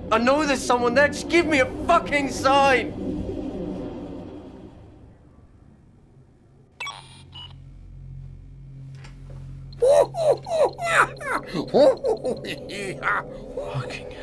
I know there's someone there. Just give me a fucking sign. Fucking